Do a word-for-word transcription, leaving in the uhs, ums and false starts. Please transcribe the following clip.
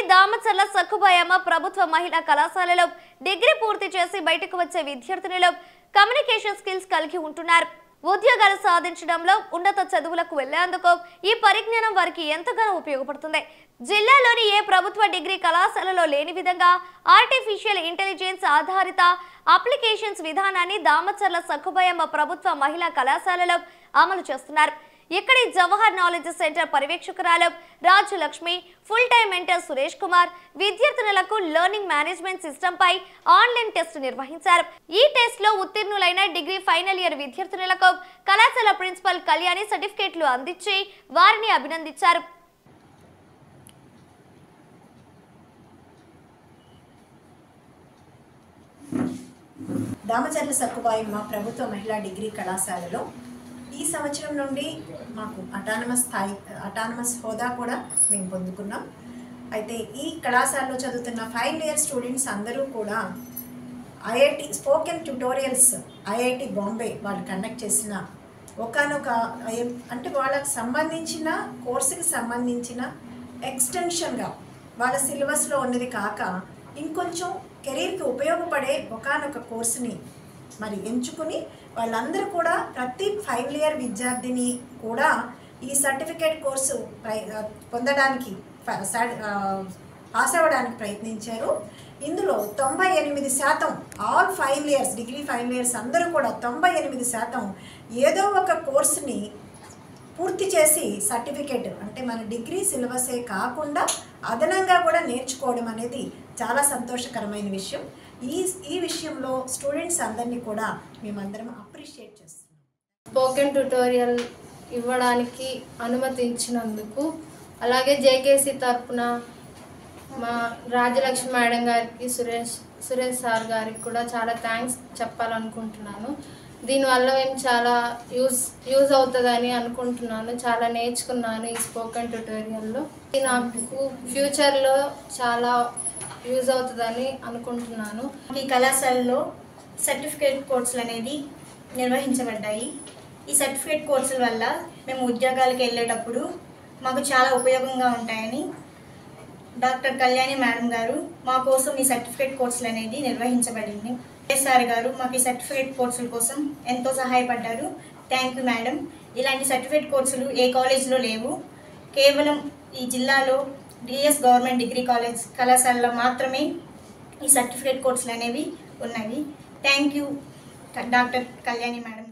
దామచర్ల సక్కుబాయమ్మ ప్రభుత్వ మహిళా కళాశాలలో డిగ్రీ పూర్తి చేసి బయటకు వచ్చే విద్యార్థినులు కమ్యూనికేషన్ స్కిల్స్ కలిగి ఉంటున్నారు. ఉద్యోగాలు సాధించడంలో ఉన్నత చదువులకు వెళ్లేందుకు ఈ పరిజ్ఞానం వారికి ఎంతగానో ఉపయోగపడుతుంది. జిల్లాలోని ఏ ప్రభుత్వ డిగ్రీ కళాశాలలో లేని విధంగా ఆర్టిఫిషియల్ ఇంటెలిజెన్స్ ఆధారిత అప్లికేషన్స్ విధానాన్ని దామచర్ల సక్కుబాయమ్మ ప్రభుత్వ మహిళా కళాశాలలో అమలు చేస్తున్నారు. ఇక్కడి జవహర్ నాలెడ్జ్ సెంటర్ పర్యవేక్షకురాలు Rajalakshmi, full time mentor Suresh Kumar విద్యార్థులకు లెర్నింగ్ మేనేజ్మెంట్ సిస్టమ్ పై ఆన్లైన్ టెస్ట్ నిర్వహించారు. ఈ టెస్ట్ లో ఉత్తీర్ణులైన డిగ్రీ ఫైనల్ ఇయర్ విద్యార్థులకు కళాశాల ప్రిన్సిపల్ కళ్యాణి సర్టిఫికేట్లు అందించి వారిని అభినందించారు. దామచర్ల సక్కుబాయమ్మ ప్రభుత్వ మహిళా డిగ్రీ కళాశాలలో ఈ సంవత్సరం నుండి మాకు అటానమస్ స్థాయి అటానమస్ హోదా కూడా మేము పొందుకున్నాం. అయితే ఈ కళాశాలలో చదువుతున్న ఫైనల్ ఇయర్ స్టూడెంట్స్ అందరూ కూడా IIT spoken tutorials IIT Bombay వాళ్ళు కండక్ట్ చేసిన ఒకనొక అంటే వాళ్ళకి సంబంధించిన కోర్సుకి సంబంధించిన ఎక్స్టెన్షన్గా వాళ్ళ సిలబస్లో ఉన్నది కాక ఇంకొంచెం కెరీర్కి ఉపయోగపడే ఒకనొక కోర్సుని మరి ఎంచుకుని వాళ్ళందరూ కూడా ప్రతి ఫైనల్ ఇయర్ విద్యార్థిని కూడా ఈ సర్టిఫికేట్ కోర్సు పొందడానికి పాస్ అవ్వడానికి ప్రయత్నించారు. ఇందులో తొంభై ఎనిమిది శాతం all final years degree final years అందరూ కూడా తొంభై ఎనిమిది శాతం ఏదో ఒక కోర్సుని పూర్తి చేసి సర్టిఫికేట్ అంటే మన డిగ్రీ సిలబసే కాకుండా అదనంగా కూడా నేర్చుకోవడం అనేది చాలా సంతోషకరమైన విషయం. ఈ ఈ విషయంలో స్టూడెంట్స్ అందరినీ కూడా మేమందరం అప్రిషియేట్ చేస్తున్నాం. స్పోకెన్ ట్యుటోరియల్ ఇవ్వడానికి అనుమతించినందుకు, అలాగే జేకేసీ తరఫున మా రాజలక్ష్మి మేడం గారికి, సురేష్ సురేష్ సార్ గారికి కూడా చాలా థ్యాంక్స్ చెప్పాలనుకుంటున్నాను. దీనివల్ల మేము చాలా యూజ్ యూజ్ అవుతుందని అనుకుంటున్నాను. చాలా నేర్చుకున్నాను ఈ స్పోకెన్ ట్యుటోరియల్లో. ఇది నాకు ఫ్యూచర్లో చాలా యూజ్ అవుతుందని అనుకుంటున్నాను. ఈ కళాశాలలో సర్టిఫికేట్ కోర్సులు అనేది నిర్వహించబడ్డాయి. ఈ సర్టిఫికేట్ కోర్సుల వల్ల మేము ఉద్యోగాలకు వెళ్ళేటప్పుడు మాకు చాలా ఉపయోగంగా ఉంటాయని డాక్టర్ కళ్యాణి మేడం గారు మా కోసం ఈ సర్టిఫికేట్ కోర్సులు అనేది నిర్వహించబడింది. సార్ గారు మాకు ఈ సర్టిఫికేట్ కోర్సుల కోసం ఎంతో సహాయపడ్డారు. Thank you madam. ఇలాంటి సర్టిఫికేట్ కోర్సులు ఏ కాలేజీలో లేవు. కేవలం ఈ జిల్లాలో డిఎస్ గవర్నమెంట్ డిగ్రీ కాలేజ్ కళాశాలలో మాత్రమే ఈ సర్టిఫికేట్ కోర్సులు అనేవి ఉన్నవి. Thank you doctor Kalyani madam.